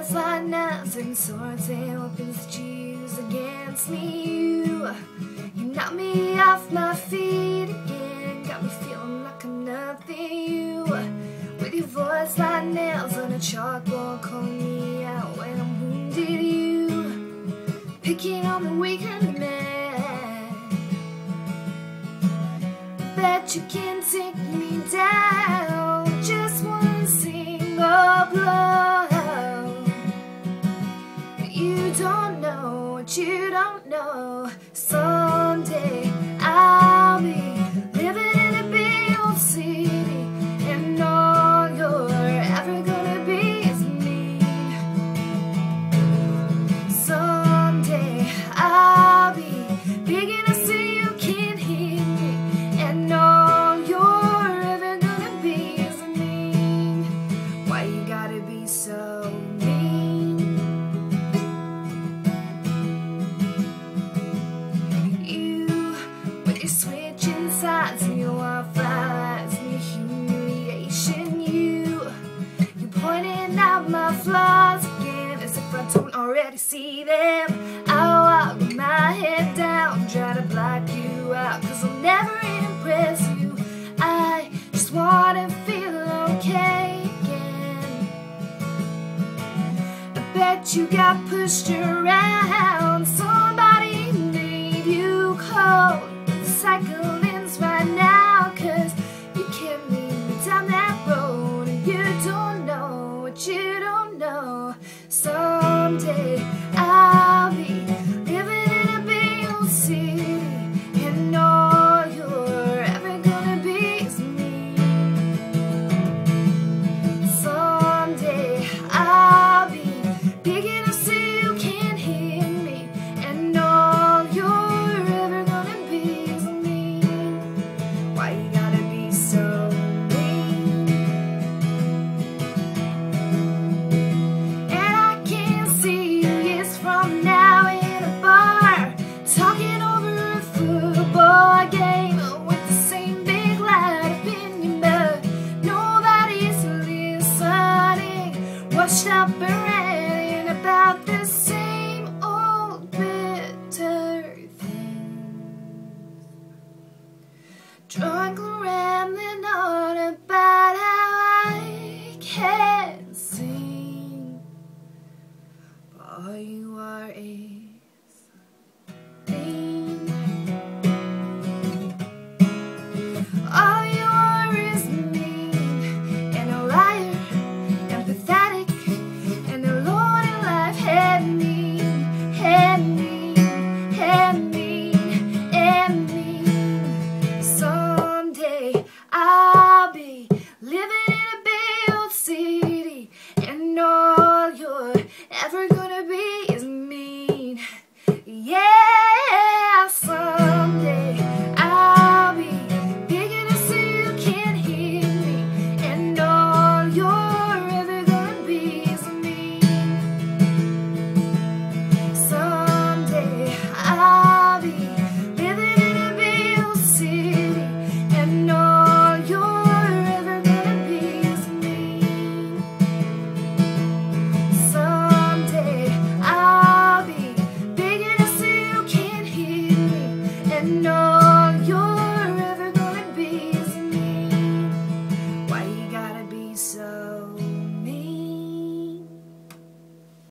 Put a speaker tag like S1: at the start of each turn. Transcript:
S1: voice like knives and swords and weapons that you use against me. You knock me off my feet again, got me feeling like I'm nothing. You, with your voice like nails on a chalkboard, calling me out when I'm wounded. You, picking on the weak and mad. Bet you can take me down, just one single blow. But you don't know what you don't know. Someday I'll be living in a big old city, and all you're ever gonna be is me. Someday I'll be big enough so you can't hear me, and all you're ever gonna be is me. Why you gotta be so mean? You, with your switching sides and your firelights and your humiliation. You pointing out my flaws again, as if I don't already see them. I walk with my head down, try to block you out, 'cause I'll never impress you. I just wanna feel okay again. I bet you got pushed around so